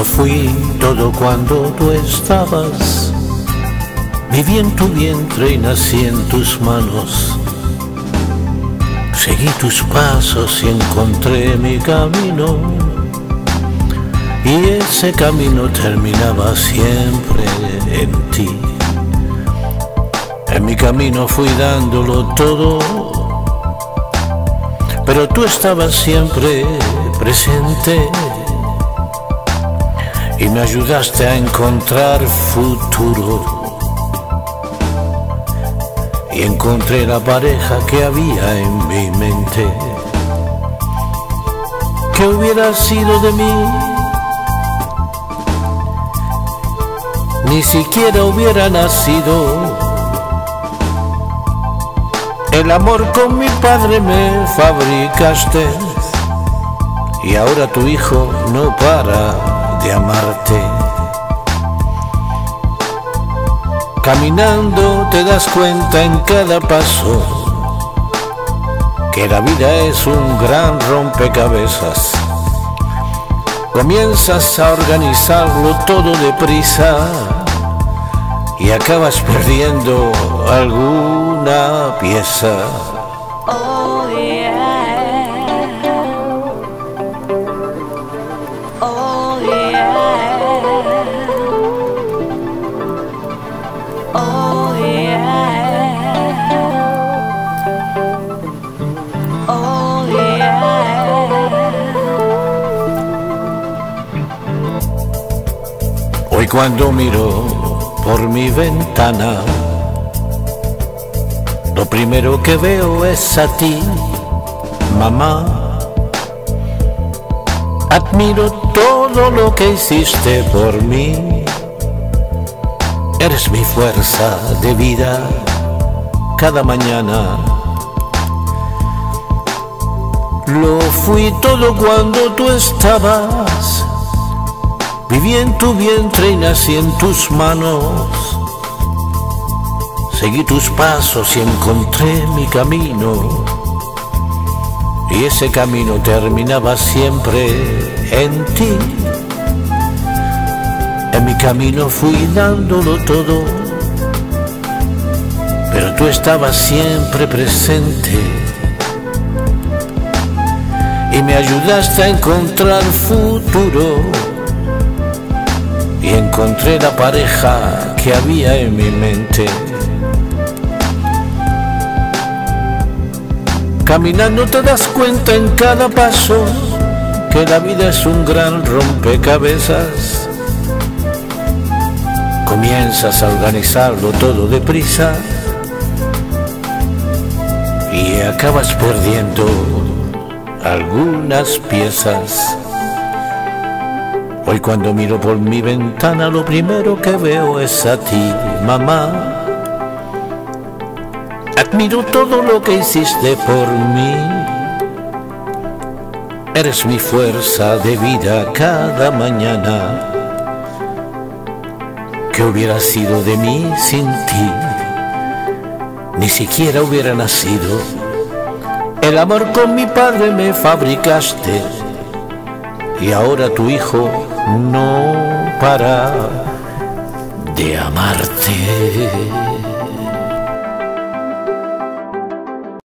Lo fui todo cuando tú estabas. Viví en tu vientre y nací en tus manos. Seguí tus pasos y encontré mi camino. Y ese camino terminaba siempre en ti. En mi camino fui dándolo todo, pero tú estabas siempre presente y me ayudaste a encontrar futuro. Y encontré la pareja que había en mi mente. ¿Qué hubiera sido de mí? Ni siquiera hubiera nacido. El amor con mi padre me fabricaste y ahora tu hijo no para de amarte. Caminando te das cuenta en cada paso que la vida es un gran rompecabezas. Comienzas a organizarlo todo deprisa y acabas perdiendo alguna pieza. Oh yeah, oh yeah, oh yeah, oh yeah. Hoy cuando miro por mi ventana, lo primero que veo es a ti, mamá. Admiro todo lo que hiciste por mí. Eres mi fuerza de vida cada mañana. Lo fui todo cuando tú estabas. Viví en tu vientre y nací en tus manos. Seguí tus pasos y encontré mi camino. Y ese camino terminaba siempre en ti. En mi camino fui dándolo todo, pero tú estabas siempre presente y me ayudaste a encontrar futuro. Y encontré la pareja que había en mi mente. Caminando te das cuenta en cada paso que la vida es un gran rompecabezas. Comienzas a organizarlo todo deprisa y acabas perdiendo algunas piezas. Hoy cuando miro por mi ventana lo primero que veo es a ti, mamá. Admiro todo lo que hiciste por mí. Eres mi fuerza de vida cada mañana. ¿Qué hubiera sido de mí sin ti? Ni siquiera hubiera nacido. El amor con mi padre me fabricaste y ahora tu hijo no para de amarte.